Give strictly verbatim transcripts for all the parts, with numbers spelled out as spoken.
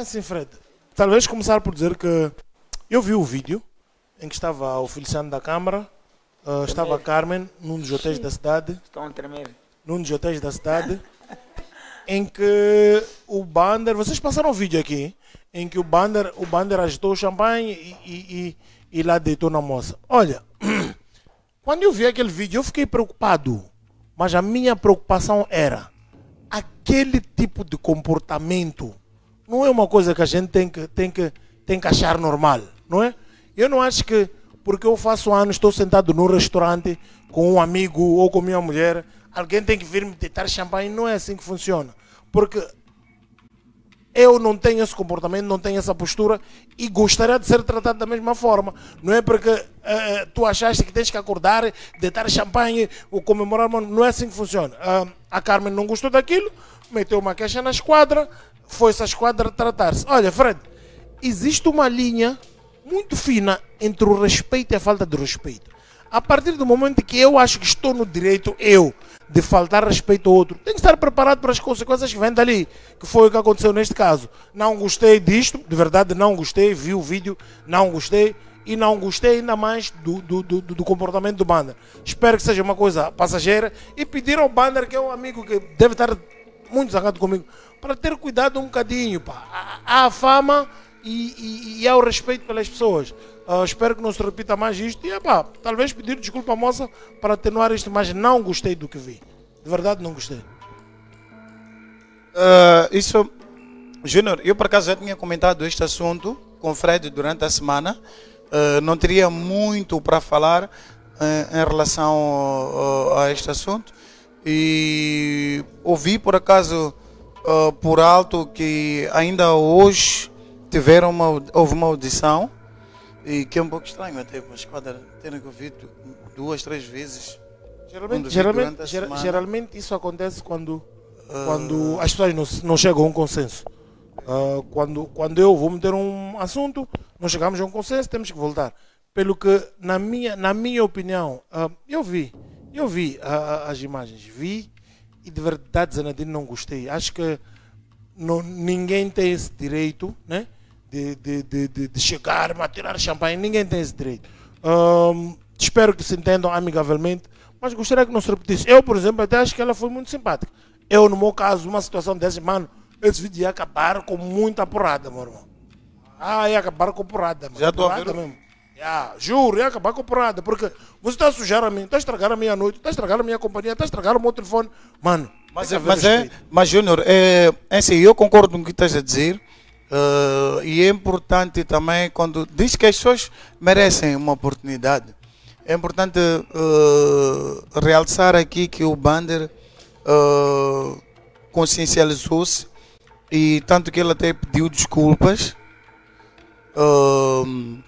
assim, Fred, talvez começar por dizer que eu vi o vídeo em que estava o Feliciano da Câmara, uh, estava a Carmen num dos hotéis da cidade. Estão a tremer. Num dos hotéis da cidade, em que o Bander, vocês passaram um vídeo aqui, em que o Bander, o Bander agitou o champanhe e, e, e, e lá deitou na moça. Olha, quando eu vi aquele vídeo eu fiquei preocupado, mas a minha preocupação era, aquele tipo de comportamento não é uma coisa que a gente tem que, tem que, tem que achar normal, não é? Eu não acho que porque eu faço anos, estou sentado num restaurante com um amigo ou com minha mulher, alguém tem que vir me deitar champanhe. Não é assim que funciona. Porque eu não tenho esse comportamento, não tenho essa postura e gostaria de ser tratado da mesma forma. Não é porque uh, tu achaste que tens que acordar, deitar champanhe ou comemorar, não é assim que funciona. Uh, a Carmen não gostou daquilo, meteu uma queixa na esquadra, foi-se a esquadra tratar-se. Olha, Fred, existe uma linha muito fina entre o respeito e a falta de respeito. A partir do momento que eu acho que estou no direito, eu, de faltar respeito ao outro, tenho que estar preparado para as consequências que vêm dali, que foi o que aconteceu neste caso. Não gostei disto, de verdade não gostei, vi o vídeo, não gostei, e não gostei ainda mais do, do, do, do comportamento do Bander. Espero que seja uma coisa passageira e pedir ao Bander, que é um amigo que deve estar muito zangado comigo, para ter cuidado um bocadinho, pá. Há a fama e, e, e há o respeito pelas pessoas. Uh, espero que não se repita mais isto. E pá, talvez pedir desculpa à moça para atenuar isto, mas não gostei do que vi. De verdade não gostei. Uh, isso, Júnior, eu por acaso já tinha comentado este assunto com o Fred durante a semana. Uh, não teria muito para falar uh, em relação uh, a este assunto. E ouvi por acaso uh, por alto que ainda hoje tiveram uma, houve uma audição. E que é um pouco estranho até para a esquadra terem ouvido duas, três vezes. Geralmente, geralmente, ger, geralmente isso acontece quando, uh... quando as pessoas não, não chegam a um consenso. Uh, quando, quando eu vou meter um assunto, não chegamos a um consenso, temos que voltar. Pelo que, na minha, na minha opinião, uh, eu vi, eu vi uh, as imagens, vi e de verdade, Zanadino, não gostei. Acho que não, ninguém tem esse direito, né? De, de, de, de chegar, a tirar champanhe, ninguém tem esse direito. Um, espero que se entendam amigavelmente, mas gostaria que não se repetisse. Eu, por exemplo, até acho que ela foi muito simpática. Eu, no meu caso, uma situação dessa, mano, esse vídeo ia acabar com muita porrada, meu irmão. Ah, ia acabar com porrada. Já estou a ver. Mesmo. Yeah, juro, ia acabar com porrada, porque você está a sujar a mim, está a estragar a minha noite, está a estragar a minha companhia, está a estragar o meu telefone. Mano, mas é, mas, é, mas Júnior, é, é assim, eu concordo com o que estás a dizer. Uh, e é importante também quando diz que as pessoas merecem uma oportunidade. É importante uh, realçar aqui que o Bander uh, consciencializou-se e tanto que ele até pediu desculpas. Uh,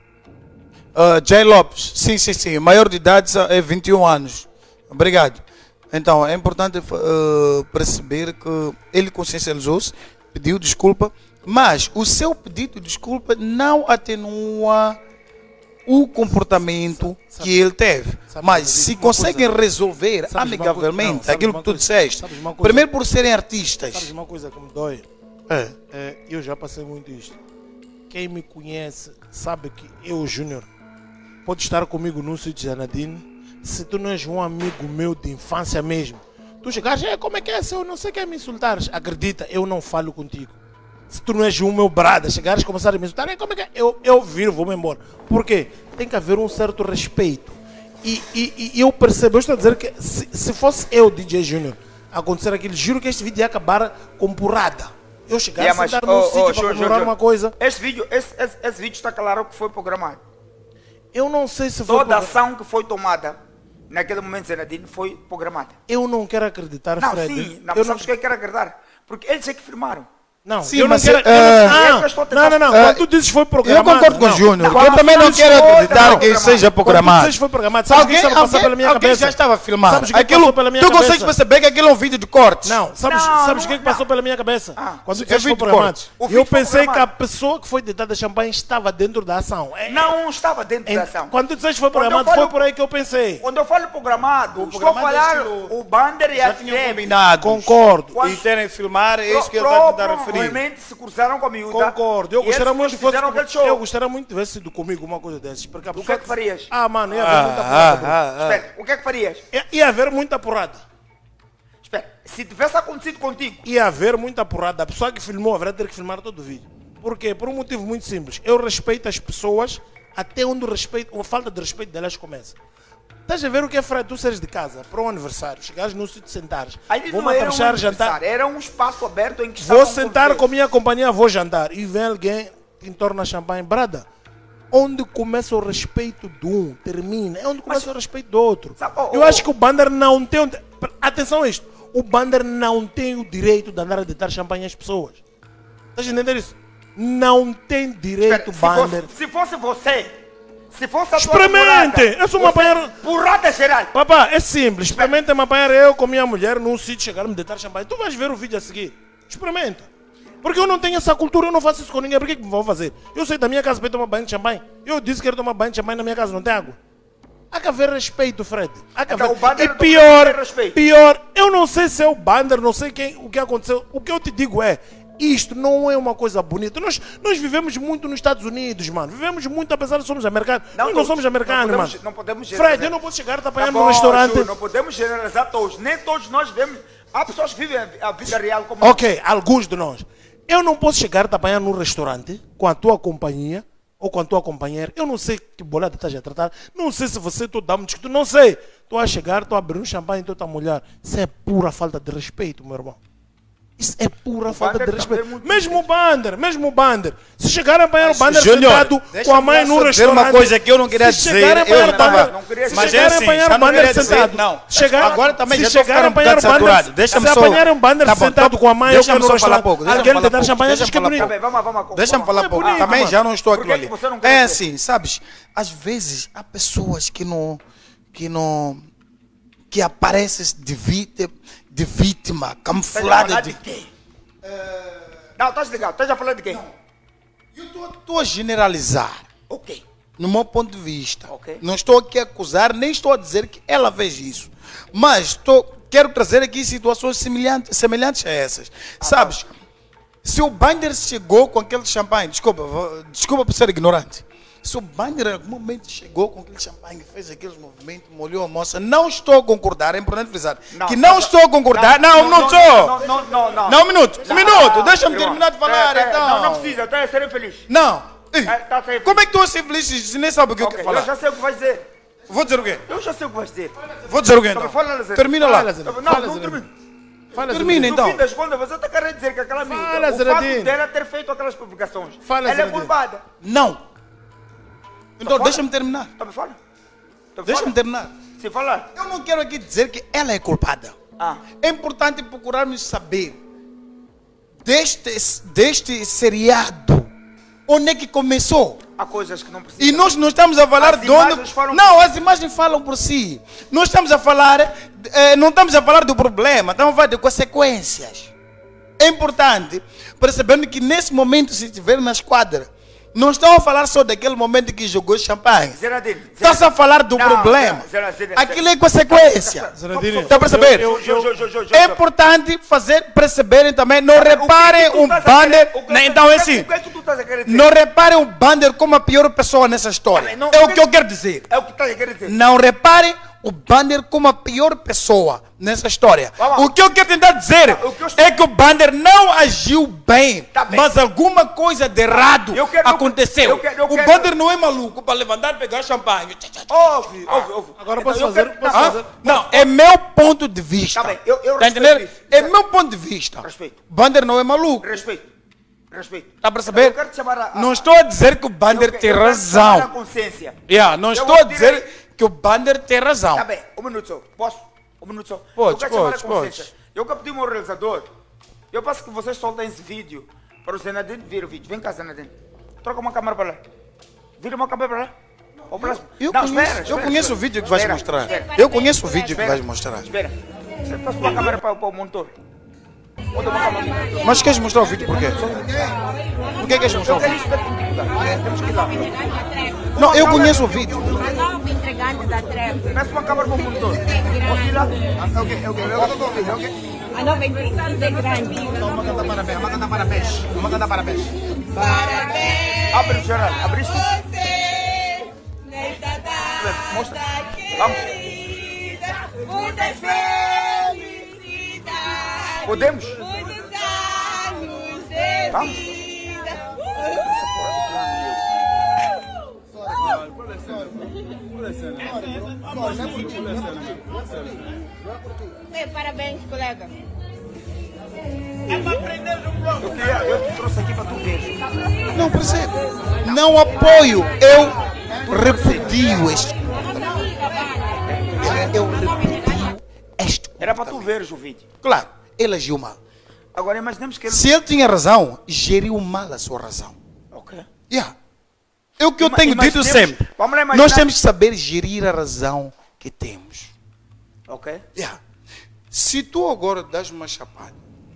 uh, Jay Lopes, sim, sim, sim, maior de idade é vinte e um anos. Obrigado. Então é importante uh, perceber que ele consciencializou-se, pediu desculpa. Mas o seu pedido de desculpa não atenua o comportamento sabe, que ele teve. Sabe, mas se conseguem coisa, resolver amigavelmente não, aquilo que tu disseste, primeiro por serem artistas. Sabes uma coisa que me dói? É. É, eu já passei muito isto. Quem me conhece sabe que eu, Júnior, pode estar comigo no sítio de Zanadino. Se tu não és um amigo meu de infância mesmo, tu chegares, é, como é que é? Se eu não sei quem me insultares, acredita, eu não falo contigo. Se tu não és um meu brada, chegares a começar a me insultar, como é que é? Eu, eu viro, vou-me embora. Por quê? Tem que haver um certo respeito. E, e, e eu percebo, eu estou a dizer que se, se fosse eu, D J Júnior, acontecer aquilo, juro que este vídeo ia acabar com porrada. Eu chegar yeah, a sentar num oh, sítio oh, para comemorar uma coisa. Este vídeo, esse, esse, esse vídeo está claro que foi programado. Eu não sei se foi Toda a ação que foi tomada naquele momento, Zanadino, foi programada. Eu não quero acreditar, não, Fred. Sim, não, eu sabes que eu quero acreditar? Porque eles é que firmaram. Não, sim, eu mas não quero. Uh, eu não, não, não, não. Uh, Quando tu dizes foi programado. Eu concordo com o Júnior. Eu também não quero acreditar que seja programado. Quando tu dizes foi programado, sabes o que estava passando pela minha cabeça? Já estava filmado. Sabes o que passou pela minha cabeça? Tu cabeça? consegues perceber que aquilo é um vídeo de cortes? Não, sabes, não, sabes o que, é que passou pela minha cabeça? Ah, Quando tu dizes foi programado. Eu pensei que a pessoa que foi deitada champanhe estava dentro da ação. Não estava dentro da ação. Quando tu dizes foi programado, foi por aí que eu pensei. Quando eu falo programado, estou a falar o Bander e a já tinham combinado. Concordo. E terem filmar, é isso que ele está a tentar referir. provavelmente se cruzaram com a miúda. Concordo. Eu e gostaria eles muito de fosse, fizeram aquele show. eu gostaria muito de ver se comigo uma coisa dessas. Porque a O que pessoa é que farias? Ah, mano, ia haver Ah, muita ah, porrada. bro. ah, ah. Espera, o que é que farias? Ia, ia haver muita porrada. Espera, se tivesse acontecido contigo, Ia haver muita porrada. A pessoa que filmou haverá ter que filmar todo o vídeo. Por quê? Por um motivo muito simples. Eu respeito as pessoas até onde o respeito, a falta de respeito delas começa. Estás a ver o que é, Fred? Tu seres de casa para um aniversário, chegares no sítio, sentares, aí vou não era um jantar. aniversário, era um espaço aberto em que Vou estavam sentar todos com a minha companhia, vou jantar. E vem alguém que entorna champanhe. Brada, onde começa o respeito de um, termina. É onde começa o respeito do outro. Sabe, oh, Eu oh, acho que o Bander não tem... o- Atenção a isto. O Bander não tem o direito de andar a deitar champanhe às pessoas. Estás a entender isso? Não tem direito, Espera, se, Bander. fosse, se fosse você, se fosse a tua Experimente! namorada, Eu sou uma você- apanhar- Porrada geral! Papá, é simples. Experimenta me apanhar eu com minha mulher num sítio, chegar me deitar champanhe. Tu vais ver o vídeo a seguir. Experimenta. Porque eu não tenho essa cultura, eu não faço isso com ninguém. Por que que me vou fazer? Eu saí da minha casa para ir tomar banho de champanhe. Eu disse que quero tomar banho de champanhe na minha casa, não tem água. Há que haver respeito, Fred. Há que Então, haver... o Bander E não pior, tem respeito. pior, eu não sei se é o Bander, não sei quem, o que aconteceu. O que eu te digo é, isto não é uma coisa bonita. Nós, nós vivemos muito nos Estados Unidos, mano. Vivemos muito, apesar de somos americanos. Não nós não todos. somos americanos, Não podemos- mano. não podemos Fred, generalizar. eu não posso chegar a te Tá apanhar bom, num restaurante. Ju, não podemos generalizar todos. Nem todos nós vemos. Há pessoas que vivem a vida real como Ok, alguns de nós. Eu não posso chegar a te apanhar num restaurante com a tua companhia ou com a tua companheira. Eu não sei que bolada estás a tratar. Não sei se você tu dá-me discutir. Não sei. Tu a chegar, tu a abrir um champanhe e tu a molhar. Isso é pura falta de respeito, meu irmão. Isso é pura falta Bander de também respeito. é muito Mesmo o Bander, mesmo o Bander. Se chegar a apanhar o Bander Júnior, sentado com deixa-me a mãe lá no só dizer restaurante. uma coisa que eu não queria se dizer, chegar a apanhar eu o tava- Bander, não queria se Mas chegar é a assim, apanhar já o não Bander queria dizer, sentado. não. Chegar, Agora também se já estou chegar a ficando um apanhar o bocado Bander, saturado. Deixa-me se só- apanhar um Bander Tá bom, sentado tá- com a mãe ou deixa-me no só falar restaurante, pouco, deixa-me alguém lhe falar dar pouco, champanhe, deixa-me acho que é falar bonito. Tá bem, vamos, vamos, vamos. Deixa-me falar É pouco. bonito, Também mano. já não estou Por que aquilo que ali. você não quer É dizer? assim, sabes? Às vezes há pessoas que não. que não. que aparecem de, vítima, de vítima, Estás a camuflada falar de. de quem? Não, estás ligado? Estás a falar de quem? Eu estou a generalizar. Ok. No meu ponto de vista. Ok. Não estou aqui a acusar, nem estou a dizer que ela fez isso. Mas estou, quero trazer aqui situações semelhantes, semelhantes a essas. Sabes, se o Bander chegou com aquele champanhe, desculpa, vou- desculpa por ser ignorante. Se o Bander em algum momento chegou com aquele champanhe, fez aqueles movimentos, molhou a moça, não estou a concordar, é importante frisar. que não, não, estou a concordar. Não, um minuto só. Não, não, não, não. Não, um minuto, um Não, minuto, não, deixa-me irmão. terminar de falar, É, é, então. Não, não precisa, estou a ser feliz. Não. Ei, É, tá certo. como é que tu a ser feliz se nem sabe o que eu Ok, quero falar? eu já sei o que vais dizer. Vou dizer o quê? Eu já sei o que vais dizer. Vou dizer o quê então? Então, fala, Zé. Termina lá. Fala, Zé. Não, Fala, não Zé. termina. Fala, Termina Zé. No fim então. das contas, você está querendo dizer que aquela Fala, miúda, o Zeradinho. fato dela ter feito aquelas publicações, Fala, ela é Zeradinho. culpada. Não. Então fala. deixa-me terminar. Então me fala. Então Deixa-me fala. terminar. Se falar. Eu não quero aqui dizer que ela é culpada. Ah. É importante procurarmos saber deste, deste seriado onde é que começou. Há coisas que não precisam. E nós não estamos a falar As de onde. imagens falam Não, por as imagens falam por si. Nós estamos a falar, eh, não estamos a falar do problema, estamos a falar de consequências. É importante percebermos que nesse momento, se estiver na esquadra, não estamos a falar só daquele momento que jogou champanhe. Zeradinho. Estás a falar do Não, problema. Zera, Zera, Zera. Aquilo é consequência. Zeradinho, Está a perceber? eu- eu- Jo, jo, jo, jo, É jo. importante fazer perceberem também. Não O que reparem que tu um estás a banner. querer- o que- Não, o então que- é assim. O que é que tu estás a querer dizer? Não reparem o banner como a pior pessoa nessa história. Não, É o o que- que eu quero dizer. É o que estás a querer dizer. Não reparem o banner como a pior pessoa nessa história. Vamos. O que eu quero tentar dizer O que eu estou- é que o banner não agiu bem, Tá bem. mas alguma coisa de errado Eu quero- aconteceu. eu quero- eu o quero- banner não é maluco para levantar e pegar champanhe. Ouve, ouve, ouve. Agora Então, posso eu fazer? quero- Posso não, fazer? Não, é meu ponto de vista. Tá bem, eu- eu Tá respeito entendendo? isso. É meu ponto de vista. Respeito. Banner não é maluco. Respeito. Respeito. Está a perceber? Eu quero te chamar a- a- Não estou a dizer que o Bander eu que- tem eu quero te chamar a razão. consciência. Yeah, não Eu estou vou a dizer- dizer que o Bander tem razão. Tá bem, um minuto só. Posso? Um minuto só. Pode, eu quero chamar pode, a consciência. pode. Eu que pedi ao meu realizador. Eu peço que vocês soltem esse vídeo para o Zenadine ver o vídeo. Vem cá, Zenadine. Troca uma câmera para lá. Vira uma câmera para lá. Ou para lá. Eu Não, conheço, espera, eu espera, conheço espera. o vídeo que vais Espera, mostrar. espera. Eu conheço o vídeo que Espera, vais mostrar. Espera. Você trouxe uma câmera para, para o monitor. Bota uma câmera para o monitor. Mas queres mostrar o vídeo por quê? Por que queres mostrar o Eu quero vídeo? isso da cultura. Temos que ir lá. Não, eu conheço o vídeo. A nova entregante da treva. Peça uma câmera para o monitor. Posso ir lá? Okay, okay, okay, okay, okay. A nova empresa é grande. Vamos cantar parabéns, vamos cantar parabéns. Vamos cantar parabéns. Parabéns. Abre, Geraldo. Abriste? Você, nesta data Mostra. Vamos. querida, muitas felicidades. Podemos? Muitos anos de Vamos. vida. É, parabéns, colega. Eu, queria, eu te trouxe aqui para tu ver. Não percebo. Não apoio. Eu repudio este. Eu, eu repudio este. Era para tu ver o vídeo. Claro, ele agiu mal. Agora imaginemos que ele... Se ele tinha razão, geriu mal a sua razão. Ok. Yeah. É o que eu Ima- tenho dito imaginemos- sempre. Vamos lá imaginar- Nós temos que saber gerir a razão que temos. Ok. Yeah. Se tu agora das uma chapada,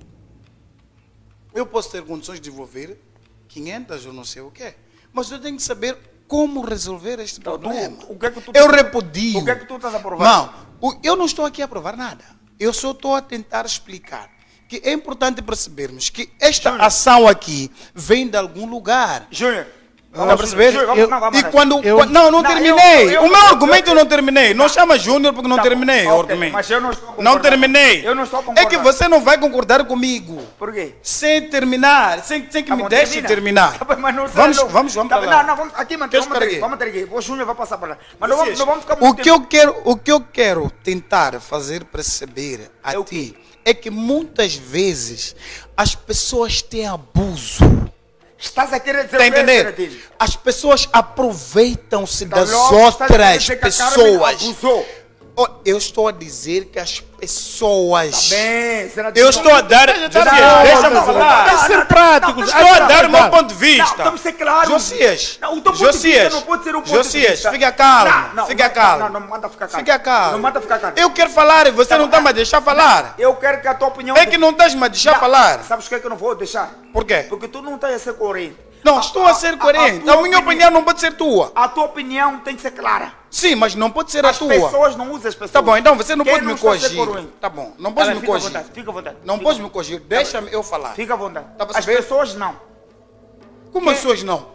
eu posso ter condições de devolver quinhentas ou não sei o quê, mas eu tenho que saber como resolver este Então, tu- problema. o que é que tu- eu repudio. O que é que tu estás a provar? Não, o- eu não estou aqui a provar nada. Eu só estou a tentar explicar que é importante percebermos que esta Júnior. ação aqui vem de algum lugar. Júnior. Está a perceber? Júnior, vamos- Eu- não, vamos e lá. quando, Eu- quando- não, não, Não, terminei. eu- eu- o meu eu- argumento eu- eu não terminei. Não chama Júnior porque não Tá bom, terminei. o ok, argumento. mas eu não estou Não concordando. terminei. Eu não estou É que concordando. você não vai concordar comigo. Por quê? Sem terminar, sem, sem que Tá me bom, deixe termina. terminar. Tá bom, mas não sei, Vamos, não. vamos, vamos Tá para bem, lá. Não, não, vamos aqui, mano. Queres Vamos ficar ter aqui? vamos ter aqui. O Júnior vai passar para lá. Mas não vamos, não vamos ficar O muito que, eu quero, o que eu quero tentar fazer perceber a É o ti é que muitas vezes as pessoas têm abuso. Estás a querer dizer Está a o quê, entender? Fredinho? As pessoas aproveitam-se Tá das logo, estás a querer outras dizer que a Carmen pessoas. abusou. Oh, eu estou a dizer que as pessoas. Bem, será Eu estou a dar. Josias, deixa-me falar. Tem que ser prático. Estou a dar o meu ponto de Não, vista. vamos ser claros. Josias, Não, o teu ponto de vista Josias, não pode ser um ponto de Josias, vista. fica calmo, Não, não, fica não, calmo. Não, não, não manda ficar calmo. Fica calmo. Não manda ficar calmo. Eu quero falar e você não está me a deixar falar. Eu quero que a tua opinião... É que não estás me a deixar Não, falar. Sabes o que é que eu não vou deixar? Por quê? Porque tu não estás a ser coerente. Não, estou a ser coerente. tua A minha opinião não pode ser tua. A tua opinião tem que ser clara. Sim, mas não pode ser a As tua. pessoas não usam as pessoas. Tá bom, então você não Quem pode me está a ser corrigir. coerente? Tá bom, não Tá pode bem, me fica à corrigir. vontade, Fica à vontade. Não fica pode à me corrigir. vontade. Deixa-me eu falar. Fica à vontade. Tá a As perceber? pessoas não. Como as pessoas não?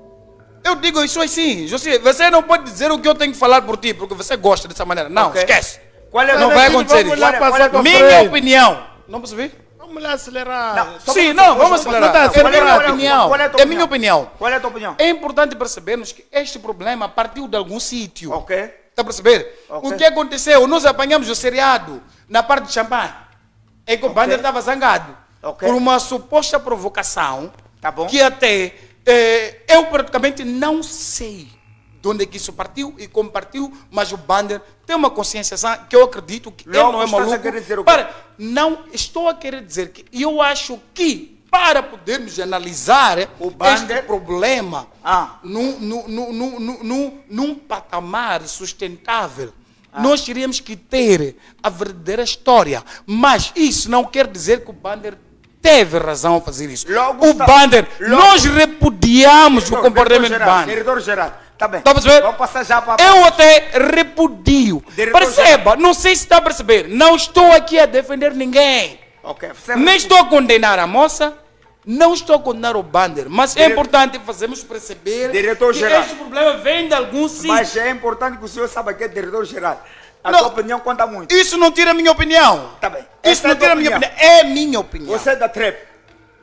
Eu digo isso assim, José, você não pode dizer o que eu tenho que falar por ti, porque você gosta dessa maneira. Não, Ok. esquece. Qual é Não a- vai acontecer Vamos isso. lá Olha, passar olha, para Minha frente. opinião. Não percebi? Vamos lá acelerar. Não, só Sim, para- não, vamos só- acelerar. tá É Qual é- minha qual é- opinião. qual é a tua É minha opinião. Qual é a tua opinião? É importante percebermos que este problema partiu de algum sítio. Ok. Está a perceber? Ok. O que aconteceu? Nós apanhamos o seriado na parte de champanhe. É que o Bander estava zangado. Ok. Por uma suposta provocação. Tá bom. Que até eh, eu praticamente não sei de onde é que isso partiu e como partiu, mas o Bander tem uma consciência sã que eu acredito que ele Logo não é estás a maluco. querer dizer o quê? Para, não estou a querer dizer que eu acho que para podermos analisar O este Bander- problema Ah. num, num, num, num, num, num, num patamar sustentável, Ah. nós teríamos que ter a verdadeira história. Mas isso não quer dizer que o Bander teve razão a fazer isso. Logo o está- Bander, logo- nós repudiamos o Diretor comportamento do Gerardo, Bander. Diretor Gerardo, tá bem. Está a perceber? Vamos passar já para... Eu até repudio. Diretor Perceba, não sei se está a perceber. Não estou aqui a defender ninguém. Ok. Você Nem estou a condenar a moça, não estou a condenar o Bander. Mas é Dire- importante fazermos perceber Diretor que Gerardo. este problema vem de algum sítio. Mas é importante que o senhor saiba que é diretor geral. A Não. sua opinião conta muito. Isso não tira a minha opinião. Tá bem. Isso Essa é não a tira a tua minha opinião. opinião. É minha opinião. Você é da trap.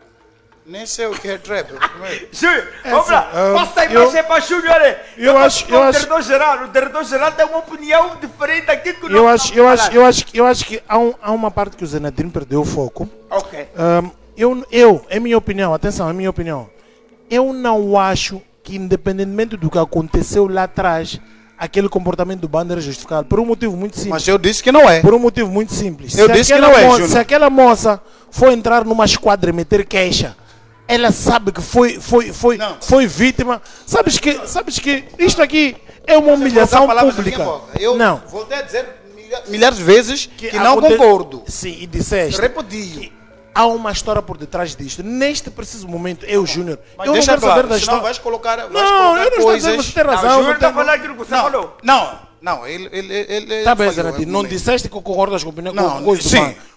Nem sei o que é trap. Júnior, vamos lá. ah, Passa a eu- imagem para Júnior. olha. eu acho- tô com eu o acho- diretor geral. O diretor geral tem uma opinião diferente aqui que o Eu nosso acho, eu acho, falar. eu acho, que- eu acho que há, um- há uma parte que o Zenadino perdeu o foco. Ok. Ahm, eu, eu, é minha opinião, atenção, é minha opinião. Eu não acho que, independentemente do que aconteceu lá atrás, aquele comportamento do Bander é justificado. Por um motivo muito simples. Mas eu disse que não é. Por um motivo muito simples. Eu Se disse que aquela não é, mo- Júnior. Se aquela moça for entrar numa esquadra e meter queixa, ela sabe que foi, foi, foi, Não. foi vítima. Sabes que, sabes que isto aqui é uma humilhação Colocar palavras na minha pública. boca. Eu Não. voltei a dizer milha- milhares de vezes que, não aconte- concordo. Sim, e disseste. Repudio. Há uma história por detrás disto. Neste preciso momento, eu, Júnior, Mas eu não deixa quero claro, saber da senão história. vais colocar, vais Não, colocar eu não estou coisas... dizendo que você tem Não, o razão. Júnior não está tem- falando aquilo que você Não, falou. não, não, ele... ele, ele Tá bem, falhou, Zenatino, é não momento. disseste que concordas com a opinião Não, com coisa do sim. Bander.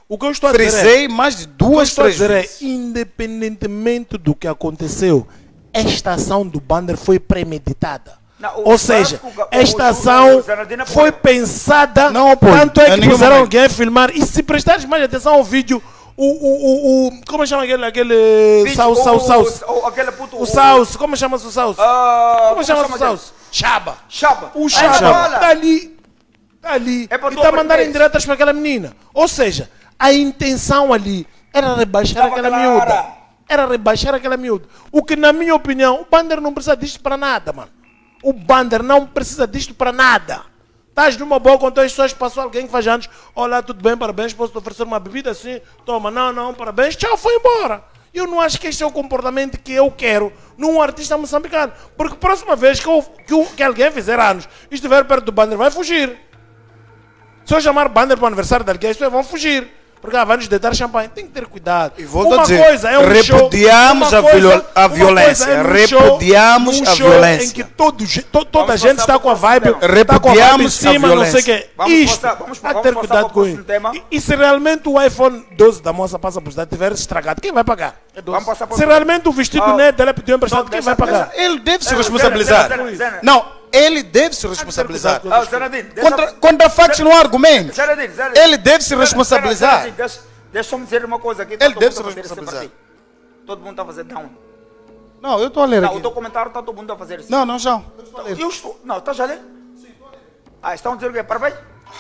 O que eu estou a dizer é, Frisei mais de o que eu duas, estou a três dizer é, vezes. independentemente do que aconteceu, esta ação do Bander foi premeditada. Não, o Ou seja, Vasco, o- esta o- ação o Zanadina foi foi- pensada, Não apoio, tanto é em que nenhum puseram momento. alguém a filmar. E se prestares mais atenção ao vídeo, o, o, o, o como chama aquele, aquele Vídeo, Saus, o- Saus, Saus? o- o- aquele puto- O Saus, como chama-se o Saus? Ah, Como chama-se o aquele? Saus? Chaba. Chaba. O Ah, Chaba fala. está ali, está ali, É para e tu está a mandar aprender. indiretas para aquela menina. Ou seja, a intenção ali era rebaixar Estava aquela clara. miúda. Era rebaixar aquela miúda. O que, na minha opinião, o Bander não precisa disto para nada, mano. O Bander não precisa disto para nada. Estás numa boa com as pessoas, passou alguém que faz anos, olá, tudo bem, parabéns, posso te oferecer uma bebida assim? Toma, não, não, parabéns, tchau, foi embora. Eu não acho que este é o comportamento que eu quero num artista moçambicano. Porque próxima vez que, eu, que, eu- que alguém fizer anos e estiver perto do Bander, vai fugir. Se eu chamar Bander para o aniversário de alguém, as pessoas vão fugir. Porque ah, vai nos deitar champanhe. Tem que ter cuidado. E volto uma a dizer, coisa é um repudiamos show, a uma coisa- viol- a uma violência, coisa é num repudiamos show, num a show violência. em que todo, ge- to- toda a Vamos gente passar está para o com a vibe, próximo tema. está com a vibe em Repudiamos a cima, não sei o violência. quê. Vamos Isto, passar- vamos- há que vamos ter passar cuidado para o com próximo isso. tema. E, e se realmente o iPhone doze da moça passa por cidade tiver estragado, quem vai pagar? Vamos passar para o Se realmente o vestido Ah, né, dela pediu emprestado, não, quem deixa- vai pagar? Ele deve se Zena, responsabilizar. Zena, Zena, Zena. Não, ele deve se responsabilizar. cuidado Ah, Zanadine, deixa- Contra, contra factos não há argumento. Zanadine, Zanadine. Ele deve se Zena, responsabilizar. Zanadine, deixa- Deixa-me dizer uma coisa aqui. Ele todo deve mundo se a fazer isso responsabilizar. para ti. Todo mundo está a fazer down. Não, eu estou a ler Não, aqui. o teu comentário está todo mundo a fazer isso. Não, não, João. Eu estou a ler. Eu estou. Não, estás a ler? Ah, estão a dizer o quê? Parabéns?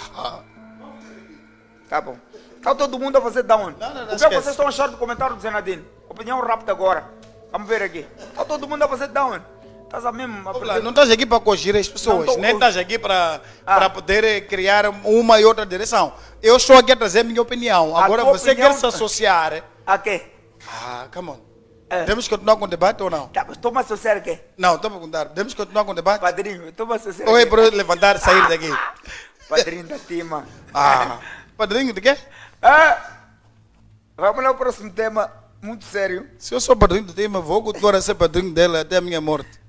Tá bom. Está todo mundo a fazer down. não, não, O que é que esquece. vocês estão a achar do comentário do Zenadine? Opinião rápida agora. Vamos ver aqui. Está todo mundo a fazer down. Estás a mesmo a Olá, não estás aqui para corrigir as pessoas, Não, tô- nem estás aqui para, Ah. para poder eh, criar uma e outra direção. Eu estou aqui a trazer a minha opinião. A Agora tua você opinião- quer se associar. A quê? Ah, come on. É. Temos que continuar com o debate ou não? Tá, mas toma associar a quê? Não, estou a perguntar. Temos que continuar com o debate? Padrinho, toma associar Ou é a quê? para eu levantar e sair daqui? Padrinho da Tima. Ah, padrinho de quê? Ah, vamos lá ao próximo tema, muito sério. Se eu sou padrinho do time, eu vou continuar a ser padrinho dela até a minha morte.